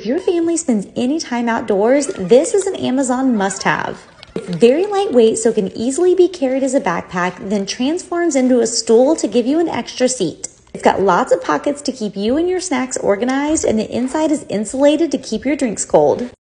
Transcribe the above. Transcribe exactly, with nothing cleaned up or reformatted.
your family spends any time outdoors, this is an Amazon must-have. It's very lightweight, so it can easily be carried as a backpack, then transforms into a stool to give you an extra seat. It's got lots of pockets to keep you and your snacks organized, and the inside is insulated to keep your drinks cold.